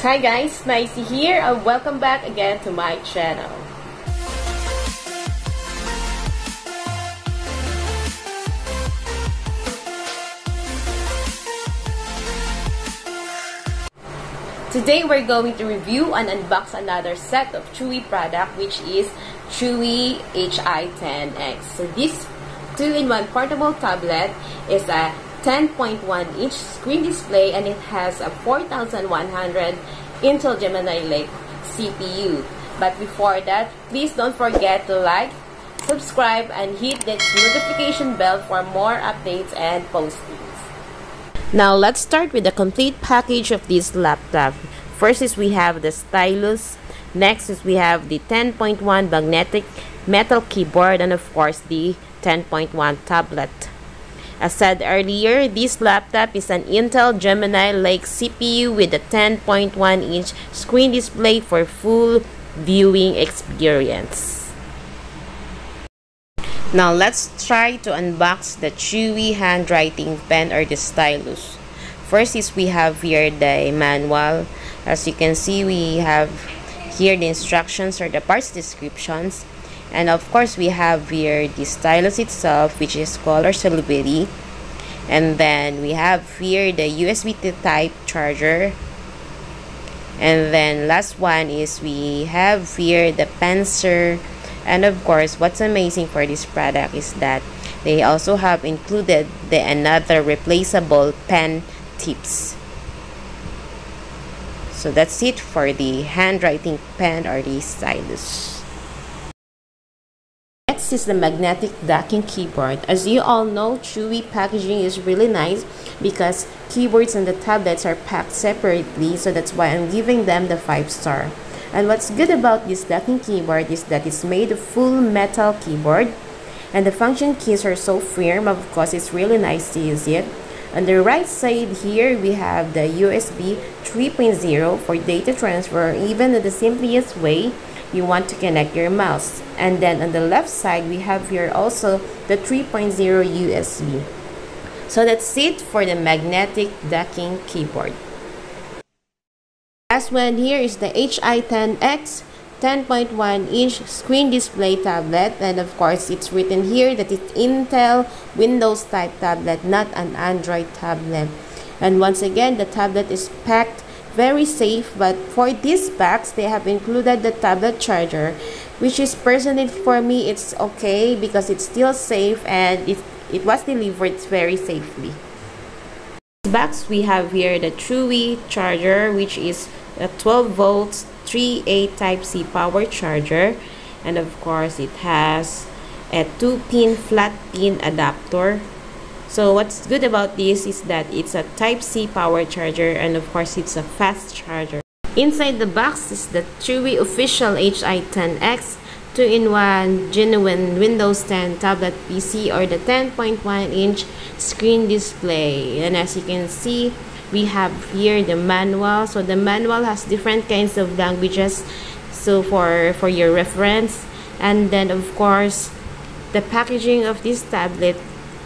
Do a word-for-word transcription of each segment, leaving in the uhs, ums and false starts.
Hi guys, Nicey here and welcome back again to my channel. Today we're going to review and unbox another set of Chewy product, which is Chewy H I ten X. So this two in one portable tablet is a ten point one inch screen display and it has a four thousand one hundred Intel Gemini Lake C P U. But before that, please don't forget to like, subscribe, and hit the notification bell for more updates and postings. Now let's start with the complete package of this laptop. First is we have the stylus. Next is we have the ten point one magnetic metal keyboard, and of course the ten point one tablet. As said earlier, this laptop is an Intel Gemini Lake C P U with a ten point one inch screen display for full viewing experience. Now let's try to unbox the Chewy handwriting pen or the stylus. First is we have here the manual. As you can see, we have here the instructions or the parts descriptions. And of course, we have here the stylus itself, which is called our Solveri. And then we have here the U S B type charger. And then last one is we have here the pencil. And of course, what's amazing for this product is that they also have included the another replaceable pen tips. So that's it for the handwriting pen or the stylus. Next is the magnetic docking keyboard. As you all know, Chewy packaging is really nice because keyboards and the tablets are packed separately, so that's why I'm giving them the five star. And what's good about this docking keyboard is that it's made of full metal keyboard, and the function keys are so firm. Of course, it's really nice to use it. On the right side here, we have the U S B three point oh for data transfer, even in the simplest way you want to connect your mouse. And then on the left side, we have here also the three point oh U S B. So that's it for the magnetic docking keyboard. Last one here is the H I ten X ten point one inch screen display tablet, and of course it's written here that it's Intel Windows type tablet, not an Android tablet. And once again, the tablet is packed very safe, but for these packs they have included the tablet charger, which is personally for me it's okay because it's still safe and it, it was delivered very safely. In this box we have here the Chewy charger, which is a twelve volts three A type C power charger, and of course it has a two pin flat pin adapter. So what's good about this is that it's a type C power charger, and of course it's a fast charger. Inside the box is the Chewy official H I ten X two in one genuine Windows ten tablet P C or the ten point one inch screen display. And as you can see, we have here the manual. So the manual has different kinds of languages, so for for your reference. And then of course the packaging of this tablet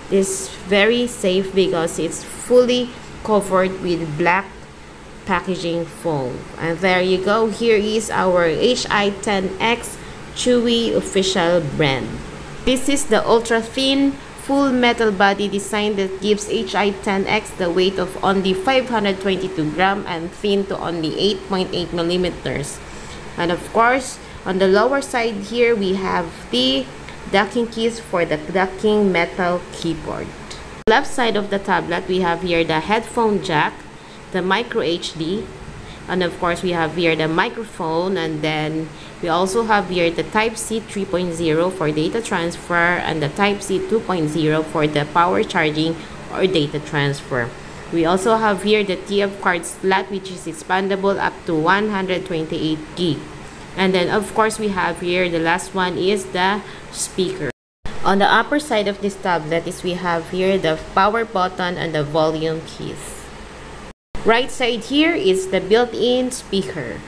is very safe because it's fully covered with black packaging foam. And there you go, here is our H I ten X Chewy official brand. This is the ultra thin full metal body design that gives H I ten X the weight of only five hundred twenty-two grams and thin to only eight point eight millimeters. And of course, on the lower side here, we have the docking keys for the docking metal keyboard. Left side of the tablet, we have here the headphone jack, the micro H D, and of course we have here the microphone, and then we also have here the type C three point oh for data transfer and the type C two point oh for the power charging or data transfer. We also have here the T F card slot, which is expandable up to one hundred twenty-eight gig. And then of course we have here the last one is the speaker. On the upper side of this tablet is we have here the power button and the volume keys. Right side here is the built-in speaker.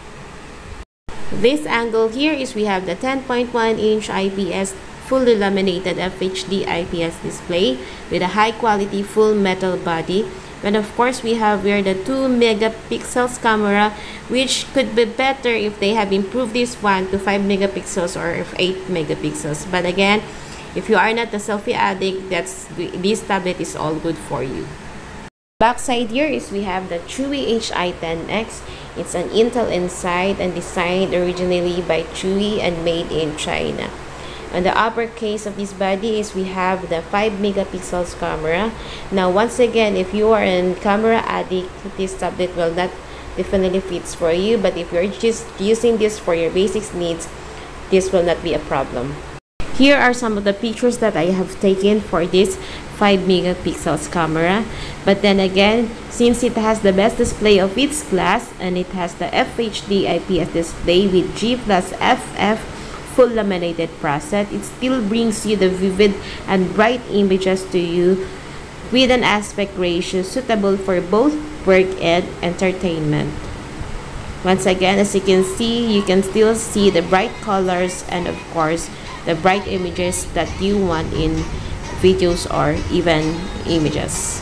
This angle here is we have the ten point one inch I P S fully laminated F H D I P S display with a high quality full metal body And of course, we have here the two megapixels camera, which could be better if they have improved this one to five megapixels or eight megapixels. But again, if you are not a selfie addict, that's this tablet is all good for you. Backside here is we have the Chewy H I ten X. It's an Intel Inside and designed originally by Chewy and made in China. On the upper case of this body is we have the five megapixels camera. Now once again, if you are a camera addict, this tablet will not definitely fits for you, but if you're just using this for your basic needs, this will not be a problem. Here are some of the pictures that I have taken for this five megapixels camera. But then again, since it has the best display of its class and it has the F H D I P S display with G plus F F full laminated process, it still brings you the vivid and bright images to you with an aspect ratio suitable for both work and entertainment. Once again, as you can see, you can still see the bright colors and of course the bright images that you want in videos or even images.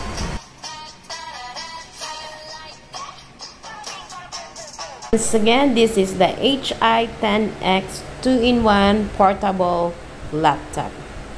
Once again, this is the H I ten X two in one portable laptop.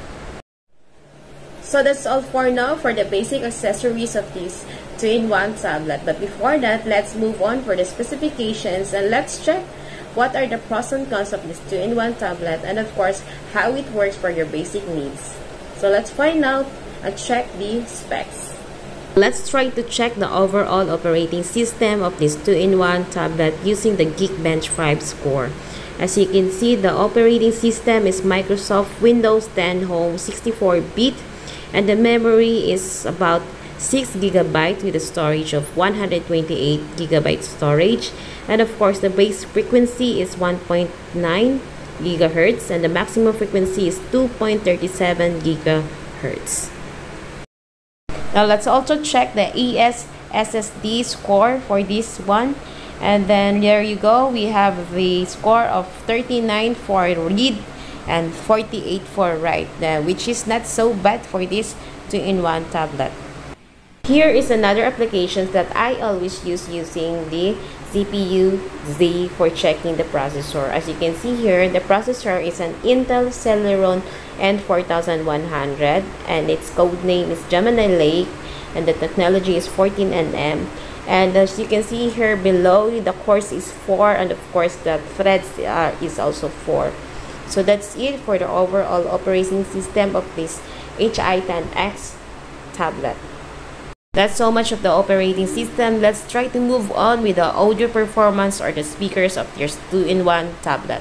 So that's all for now for the basic accessories of this two in one tablet. But before that, let's move on for the specifications and let's check what are the pros and cons of this two in one tablet and of course how it works for your basic needs. So let's find out and check the specs. Let's try to check the overall operating system of this two in one tablet using the Geekbench five score. As you can see, the operating system is Microsoft Windows ten Home sixty-four bit and the memory is about six gigabytes with a storage of one hundred twenty-eight gigabyte storage, and of course the base frequency is one point nine gigahertz and the maximum frequency is two point three seven gigahertz. Now let's also check the E S S S D score for this one, and then there you go, we have the score of thirty-nine for read and forty-eight for write, uh, which is not so bad for this two in one tablet. Here is another application that I always use using the C P U Z for checking the processor. As you can see here, the processor is an Intel Celeron N four thousand one hundred and its code name is Gemini Lake and the technology is fourteen N M. And as you can see here below, the cores is four and of course the threads uh, is also four. So that's it for the overall operating system of this H I ten X tablet. That's so much of the operating system. Let's try to move on with the audio performance or the speakers of your two in one tablet.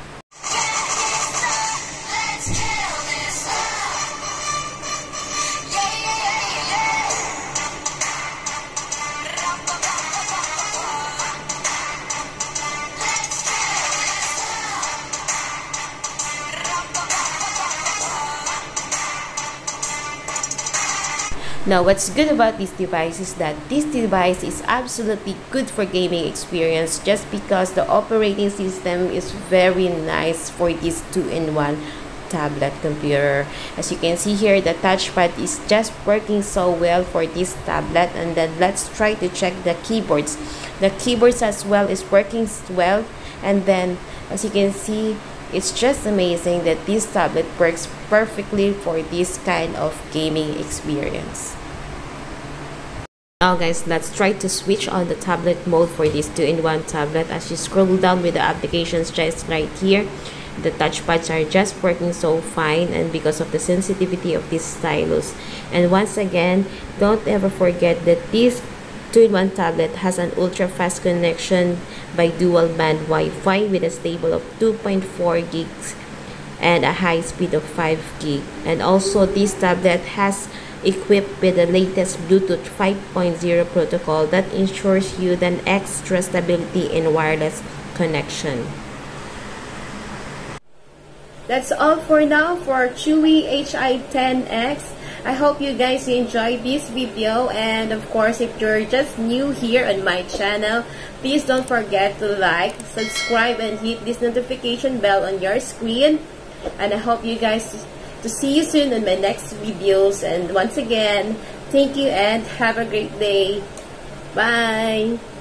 Now, what's good about this device is that this device is absolutely good for gaming experience just because the operating system is very nice for this two in one tablet computer. As you can see here, the touchpad is just working so well for this tablet. And then let's try to check the keyboards. The keyboards as well is working well. And then as you can see, it's just amazing that this tablet works perfectly for this kind of gaming experience. Now guys, let's try to switch on the tablet mode for this two in one tablet. As you scroll down with the applications just right here, the touchpads are just working so fine and because of the sensitivity of this stylus. And once again, don't ever forget that this two in one tablet has an ultra fast connection by dual band Wi-Fi with a stable of two point four gigs and a high speed of five gig. And also this tablet has equipped with the latest Bluetooth five point oh protocol that ensures you an extra stability in wireless connection. That's all for now for Chewy H I ten X. I hope you guys enjoyed this video, and of course if you're just new here on my channel, please don't forget to like, subscribe, and hit this notification bell on your screen. And I hope you guys to see you soon in my next videos. And once again, Thank you and have a great day. Bye.